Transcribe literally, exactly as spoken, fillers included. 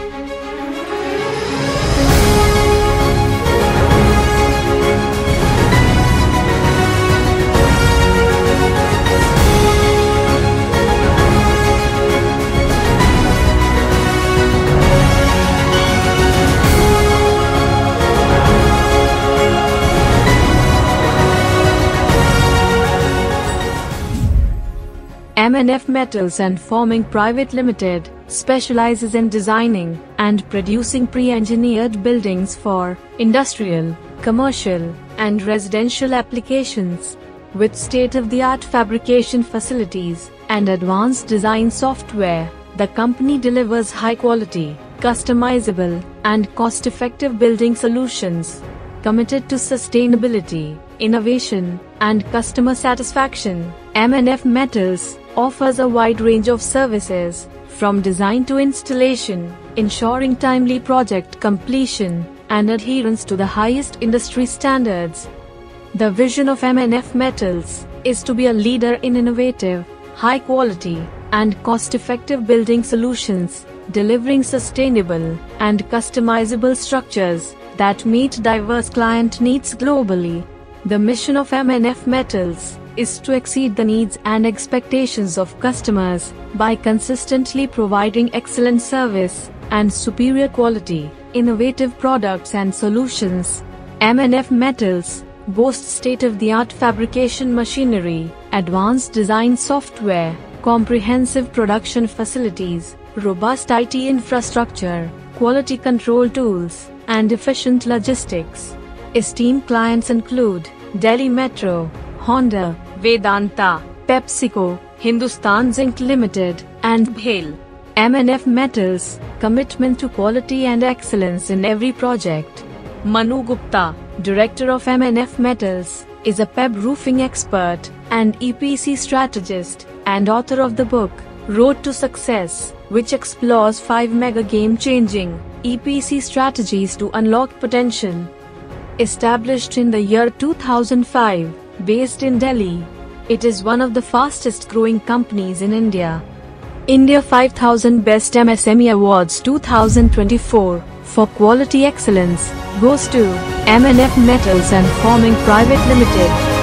M N F Metals and Forming Private Limited specializes in designing and producing pre-engineered buildings for industrial, commercial, and residential applications. With state-of-the-art fabrication facilities and advanced design software, the company delivers high-quality, customizable, and cost-effective building solutions. Committed to sustainability, innovation, and customer satisfaction, M N F Metals offers a wide range of services, from design to installation, ensuring timely project completion and adherence to the highest industry standards. The vision of M N F Metals is to be a leader in innovative, high-quality, and cost-effective building solutions, delivering sustainable and customizable structures that meet diverse client needs globally. The mission of M N F Metals is to exceed the needs and expectations of customers by consistently providing excellent service and superior quality, innovative products and solutions. M N F Metals boasts state-of-the-art fabrication machinery, advanced design software, comprehensive production facilities, robust I T infrastructure, quality control tools, and efficient logistics. Esteemed clients include Delhi Metro, Honda, Vedanta, PepsiCo, Hindustan Zinc Limited, and B H E L. M N F Metals' commitment to quality and excellence in every project. Manu Gupta, Director of M N F Metals, is a P E B roofing expert and E P C strategist and author of the book, Road to Success, which explores five mega game-changing E P C strategies to unlock potential. Established in the year two thousand five, based in Delhi, it is one of the fastest growing companies in India. India five thousand Best M S M E Awards twenty twenty-four for quality excellence goes to M N F Metals and Forming Private Limited.